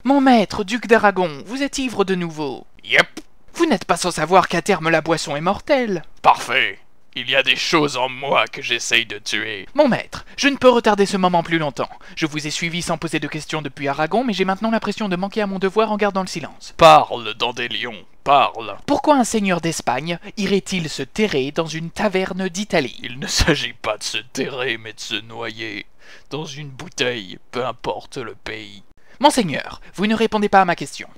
Mon maître, duc d'Aragon, vous êtes ivre de nouveau. Yep, Vous n'êtes pas sans savoir qu'à terme la boisson est mortelle. parfait. Il y a des choses en moi que j'essaye de tuer. Mon maître, je ne peux retarder ce moment plus longtemps. Je vous ai suivi sans poser de questions depuis Aragon, mais j'ai maintenant l'impression de manquer à mon devoir en gardant le silence. Parle, Dandelion, parle. Pourquoi un seigneur d'Espagne irait-il se terrer dans une taverne d'Italie? Il ne s'agit pas de se terrer, mais de se noyer. Dans une bouteille, peu importe le pays. Monseigneur, vous ne répondez pas à ma question.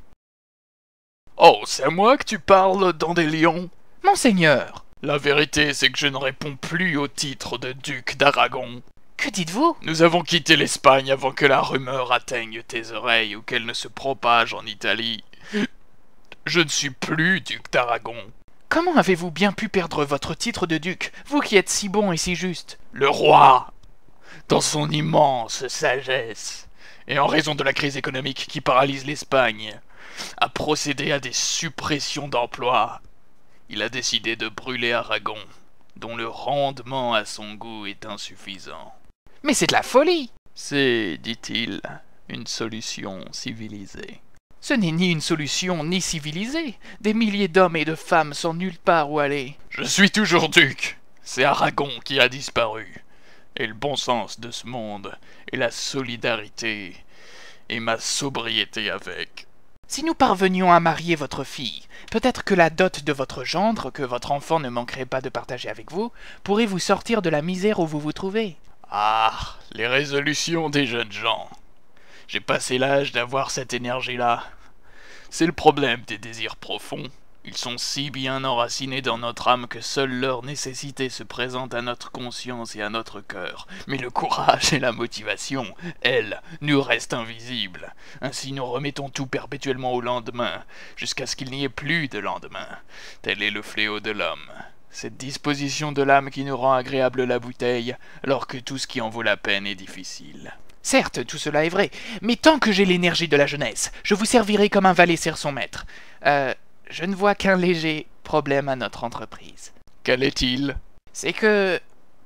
Oh, c'est à moi que tu parles, Dandelion? Monseigneur, La vérité, c'est que je ne réponds plus au titre de duc d'Aragon. que dites-vous? Nous avons quitté l'Espagne avant que la rumeur atteigne tes oreilles ou qu'elle ne se propage en Italie. Je ne suis plus duc d'Aragon. Comment avez-vous bien pu perdre votre titre de duc, vous qui êtes si bon et si juste? Le roi, dans son immense sagesse, et en raison de la crise économique qui paralyse l'Espagne, a procédé à des suppressions d'emplois. Il a décidé de brûler Aragon, dont le rendement à son goût est insuffisant. Mais c'est de la folie! C'est, dit-il, une solution civilisée. Ce n'est ni une solution ni civilisée. Des milliers d'hommes et de femmes sans nulle part où aller. Je suis toujours duc. C'est Aragon qui a disparu. Et le bon sens de ce monde, et la solidarité, et ma sobriété avec. Si nous parvenions à marier votre fille, peut-être que la dot de votre gendre, que votre enfant ne manquerait pas de partager avec vous, pourrait vous sortir de la misère où vous vous trouvez. Ah, les résolutions des jeunes gens. J'ai passé l'âge d'avoir cette énergie-là. C'est le problème des désirs profonds. Ils sont si bien enracinés dans notre âme que seule leur nécessité se présente à notre conscience et à notre cœur. Mais le courage et la motivation, elles, nous restent invisibles. Ainsi nous remettons tout perpétuellement au lendemain, jusqu'à ce qu'il n'y ait plus de lendemain. Tel est le fléau de l'homme. Cette disposition de l'âme qui nous rend agréable la bouteille, alors que tout ce qui en vaut la peine est difficile. Certes, tout cela est vrai, mais tant que j'ai l'énergie de la jeunesse, je vous servirai comme un valet sert son maître. Je ne vois qu'un léger problème à notre entreprise. Quel est-il? C'est que...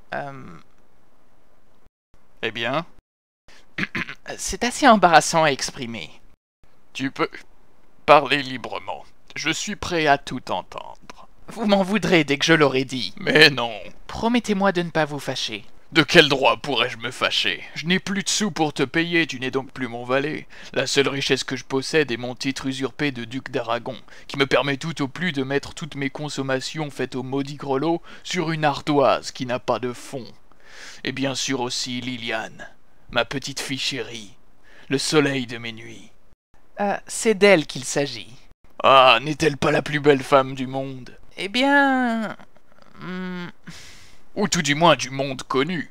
Eh bien, c'est assez embarrassant à exprimer. tu peux parler librement. Je suis prêt à tout entendre. Vous m'en voudrez dès que je l'aurai dit. Mais non. Promettez-moi de ne pas vous fâcher. De quel droit pourrais-je me fâcher? Je n'ai plus de sous pour te payer, tu n'es donc plus mon valet. La seule richesse que je possède est mon titre usurpé de duc d'Aragon, qui me permet tout au plus de mettre toutes mes consommations faites au maudit grelot sur une ardoise qui n'a pas de fond. Et bien sûr aussi Liliane, ma petite fille chérie, le soleil de mes nuits. C'est d'elle qu'il s'agit. Ah, n'est-elle pas la plus belle femme du monde? Eh bien... Ou tout du moins du monde connu.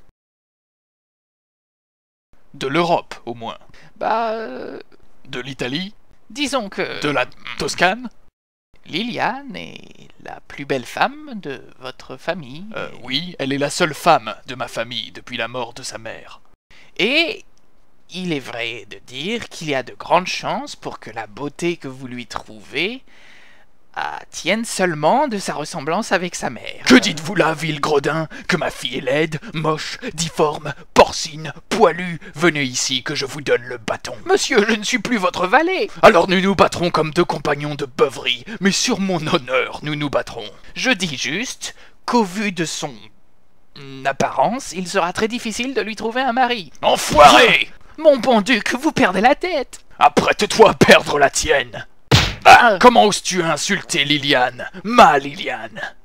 De l'Europe, au moins. De l'Italie? Disons que... De la Toscane? Liliane est la plus belle femme de votre famille. Oui, elle est la seule femme de ma famille depuis la mort de sa mère. Et il est vrai de dire qu'il y a de grandes chances pour que la beauté que vous lui trouvez tienne seulement de sa ressemblance avec sa mère. Que dites-vous là, vil gredin? Que ma fille est laide, moche, difforme, porcine, poilue? Venez ici que je vous donne le bâton. Monsieur, je ne suis plus votre valet. Alors nous nous battrons comme deux compagnons de beuverie, mais sur mon honneur nous nous battrons. Je dis juste qu'au vu de son apparence, il sera très difficile de lui trouver un mari. Enfoiré! Mon bon duc, vous perdez la tête. Apprête-toi à perdre la tienne. Comment oses-tu insulter Liliane, ma Liliane?